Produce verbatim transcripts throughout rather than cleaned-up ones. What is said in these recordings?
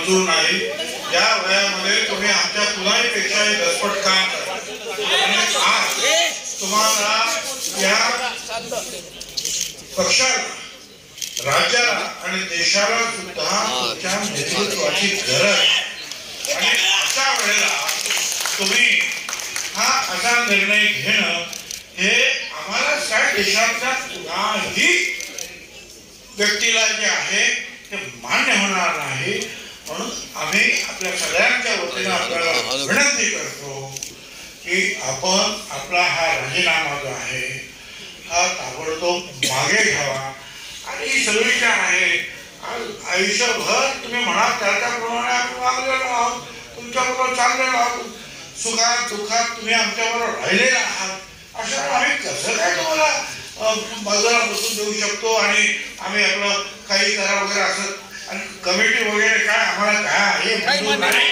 मंजूर नाही। या वयामध्ये तुम्ही आमच्या तुलाहीपेक्षाही दसपट काम करा आणि आज तुम्हाला या पक्षाला, राज्याला आणि देशाला सुद्धा तुमच्या नेतृत्वाची गरज आहे आणि अशा वेळेला तुम्ही हा असा निर्णय घेणं हे आम्हाला त्या देशातल्या कुणाही व्यक्तीला जे आहे ते मान्य होणार नाही। म्हणून आम्ही आपल्या सगळ्यांच्या वतीनं आपल्याला विनंती करतो की आपण आपला हा राजीनामा जो आहे हा ताबडतोब मागे घ्यावा आणि सविचार आहे। आयुष्यभर तुम्ही म्हणा त्याप्रमाणे आपण वागलेलो आहोत, तुमच्याबरोबर चाललेलो आहोत, सुखात दुःखात तुम्ही आमच्याबरोबर राहिलेला आहात। अशा आम्ही कसं काय तुम्हाला बाजूला बसून देऊ शकतो आणि आम्ही आपलं काही करा वगैरे असं आणि कमिटी वगैरे काय आम्हाला काय आहे मंजूर नाही।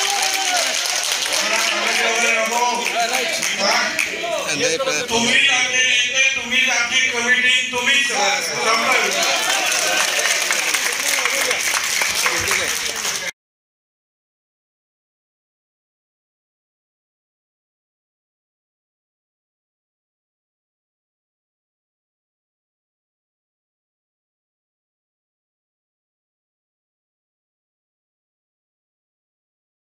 तुम्ही